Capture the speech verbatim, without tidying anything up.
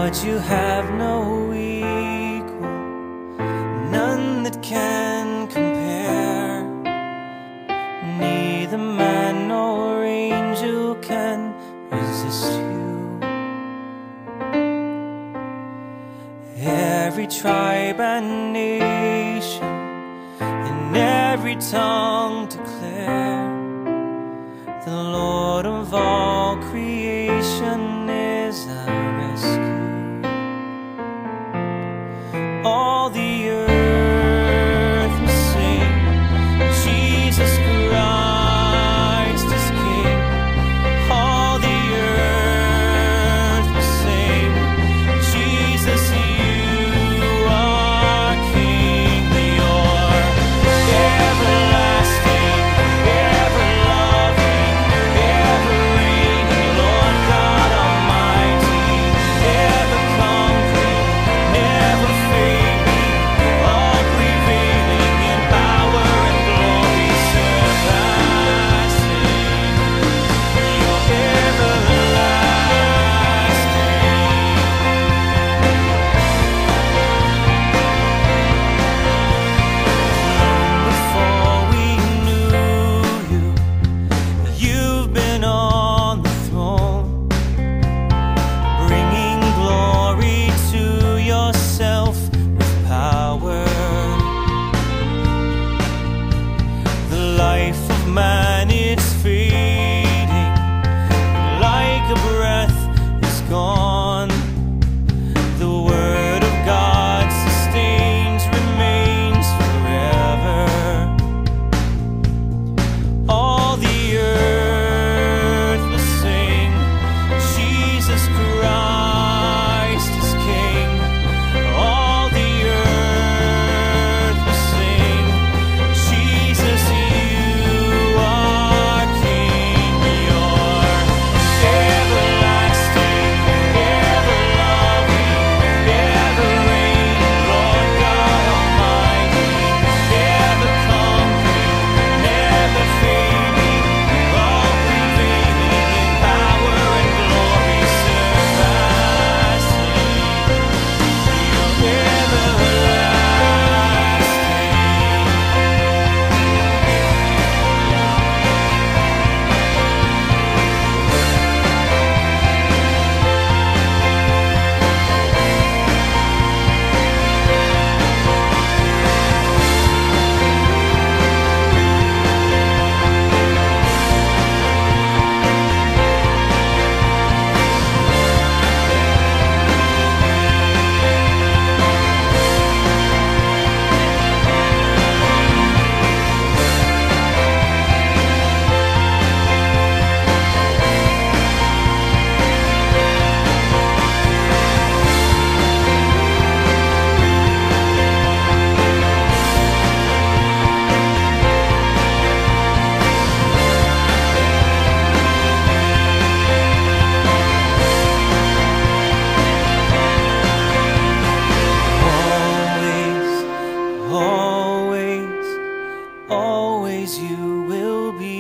Lord, you have no equal, none that can compare. Neither man nor angel can resist you. Every tribe and nation, in every tongue declare, the Lord of all creation is our rescue. All the earth will sing, Jesus Christ is King. All the earth will sing, Jesus, you are King. You're everlasting, ever-loving, ever-reigning, Lord God Almighty, ever-conquering, never-failing, all-prevailing in power and glory surpassing. You're Before we knew you, you've been on the throne, bringing glory to yourself with power. The life of man, it's fading, like a breath is gone. The word of God sustains, remains forever. All the earth will sing, Jesus Christ is King. All the earth will sing, Jesus, you are King. You're everlasting, ever-loving, ever-reigning, Lord God Almighty, ever-conquering, never-failing, all-prevailing in power and glory surpassing. You're everlasting. Always, always, always you will be